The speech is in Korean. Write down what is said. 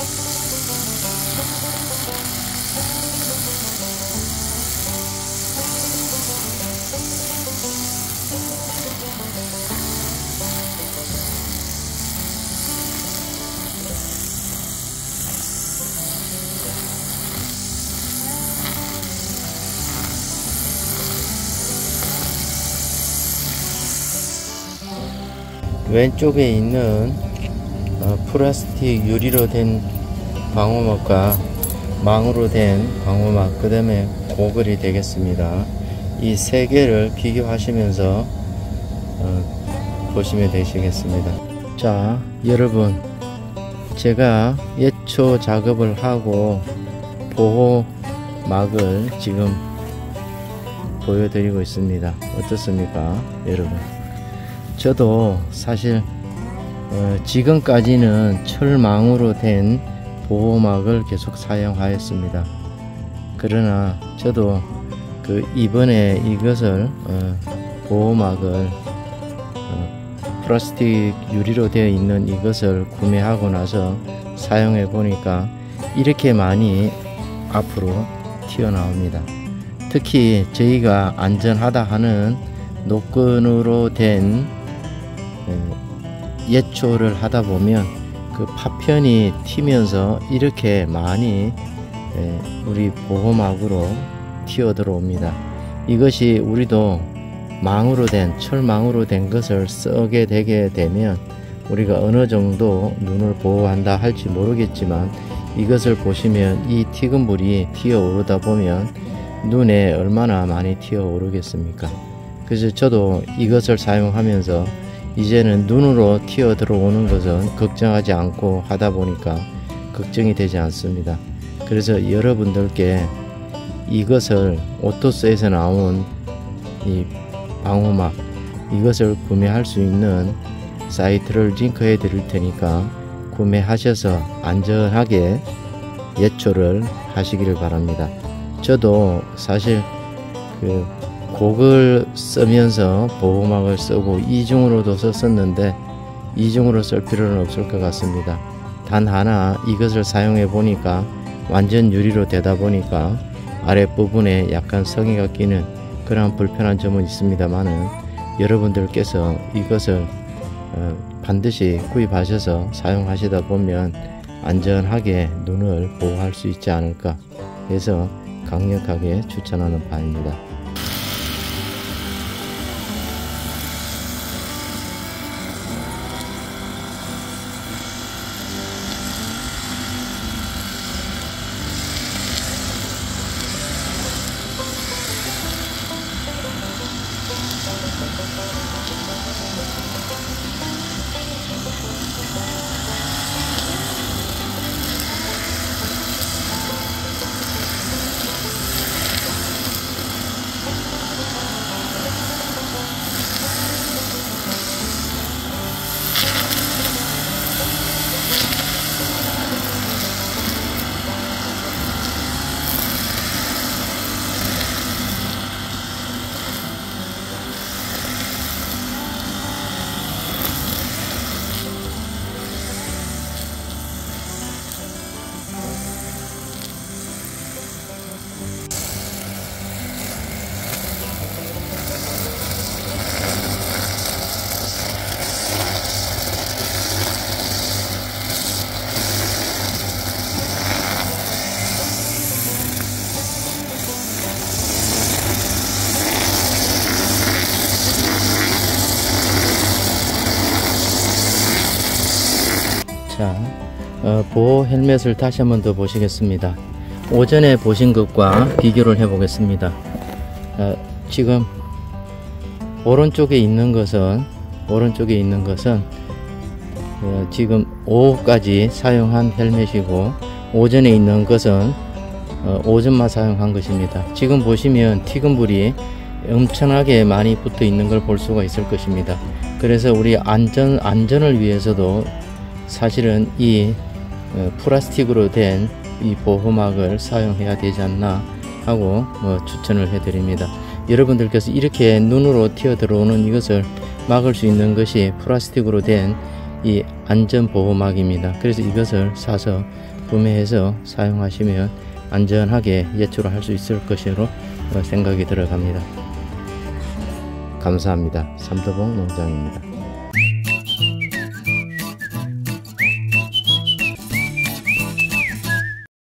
왼쪽에 있는 플라스틱 유리로 된 방호막과 망으로 된 방호막, 그 다음에 고글이 되겠습니다. 이 세 개를 비교하시면서 보시면 되시겠습니다. 자, 여러분, 제가 예초 작업을 하고 보호막을 지금 보여드리고 있습니다. 어떻습니까, 여러분? 저도 사실 지금까지는 철망으로 된 보호막을 계속 사용하였습니다. 그러나 저도 이번에 이것을 보호막을 플라스틱 유리로 되어 있는 이것을 구매하고 나서 사용해 보니까 이렇게 많이 앞으로 튀어나옵니다. 특히 저희가 안전하다 하는 노끈으로 된 예초를 하다 보면 그 파편이 튀면서 이렇게 많이 우리 보호막으로 튀어 들어옵니다. 이것이 우리도 망으로 된, 철망으로 된 것을 쓰게 되게 되면 우리가 어느 정도 눈을 보호한다 할지 모르겠지만, 이것을 보시면 이 튀근물이 튀어 오르다 보면 눈에 얼마나 많이 튀어 오르겠습니까? 그래서 저도 이것을 사용하면서 이제는 눈으로 튀어 들어오는 것은 걱정하지 않고 하다 보니까 걱정이 되지 않습니다. 그래서 여러분들께 이것을 오토스에서 나온 이 방호막, 이것을 구매할 수 있는 사이트를 링크해 드릴 테니까 구매하셔서 안전하게 예초를 하시기를 바랍니다. 저도 사실 고글 쓰면서 보호막을 쓰고 이중으로도 썼었는데 이중으로 쓸 필요는 없을 것 같습니다. 단 하나, 이것을 사용해 보니까 완전 유리로 되다 보니까 아랫부분에 약간 성의가 끼는 그런 불편한 점은 있습니다만은, 여러분들께서 이것을 반드시 구입하셔서 사용하시다 보면 안전하게 눈을 보호할 수 있지 않을까 해서 강력하게 추천하는 바입니다. 자, 보호 헬멧을 다시 한번 더 보시겠습니다. 오전에 보신 것과 비교를 해 보겠습니다. 지금 오른쪽에 있는 것은 지금 오후까지 사용한 헬멧이고, 오전에 있는 것은 오전만 사용한 것입니다. 지금 보시면 튀근불이 엄청나게 많이 붙어 있는 걸 볼 수가 있을 것입니다. 그래서 우리 안전을 위해서도 사실은 이 플라스틱으로 된 이 보호막을 사용해야 되지 않나 하고 추천을 해 드립니다. 여러분들께서 이렇게 눈으로 튀어 들어오는 이것을 막을 수 있는 것이 플라스틱으로 된 이 안전보호막입니다. 그래서 이것을 사서 구매해서 사용하시면 안전하게 예초를 할 수 있을 것으로 생각이 들어갑니다. 감사합니다. 삼도봉 농장입니다.